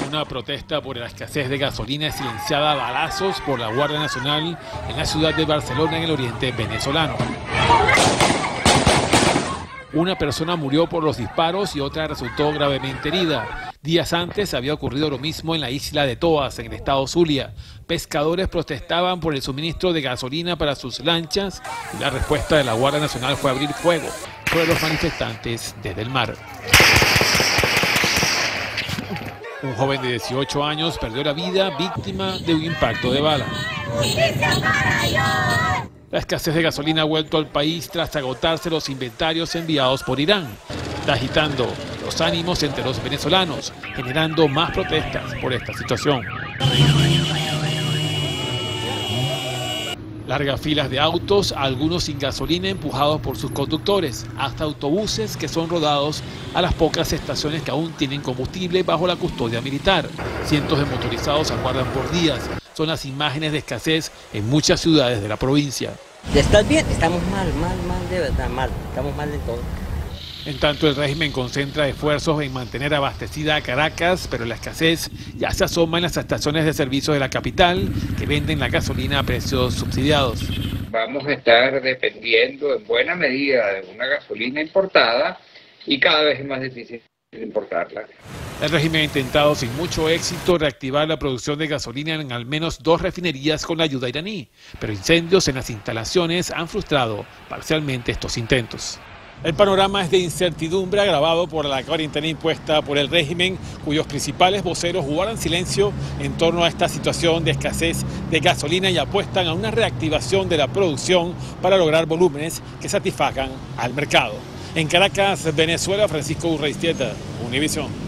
Una protesta por la escasez de gasolina es silenciada a balazos por la Guardia Nacional en la ciudad de Barcelona, en el oriente venezolano. Una persona murió por los disparos y otra resultó gravemente herida. Días antes había ocurrido lo mismo en la isla de Toas, en el estado Zulia. Pescadores protestaban por el suministro de gasolina para sus lanchas y la respuesta de la Guardia Nacional fue abrir fuego sobre los manifestantes desde el mar. Un joven de 18 años perdió la vida víctima de un impacto de bala. La escasez de gasolina ha vuelto al país tras agotarse los inventarios enviados por Irán. Está agitando los ánimos entre los venezolanos, generando más protestas por esta situación. Largas filas de autos, algunos sin gasolina empujados por sus conductores, hasta autobuses que son rodados a las pocas estaciones que aún tienen combustible bajo la custodia militar. Cientos de motorizados aguardan por días. Son las imágenes de escasez en muchas ciudades de la provincia. ¿Estás bien? Estamos mal, de verdad, mal. Estamos mal de todo. En tanto, el régimen concentra esfuerzos en mantener abastecida a Caracas, pero la escasez ya se asoma en las estaciones de servicio de la capital, que venden la gasolina a precios subsidiados. Vamos a estar dependiendo en buena medida de una gasolina importada y cada vez es más difícil importarla. El régimen ha intentado sin mucho éxito reactivar la producción de gasolina en al menos 2 refinerías con la ayuda iraní, pero incendios en las instalaciones han frustrado parcialmente estos intentos. El panorama es de incertidumbre agravado por la cuarentena impuesta por el régimen, cuyos principales voceros guardan silencio en torno a esta situación de escasez de gasolina y apuestan a una reactivación de la producción para lograr volúmenes que satisfagan al mercado. En Caracas, Venezuela, Francisco Urreistieta, Univisión.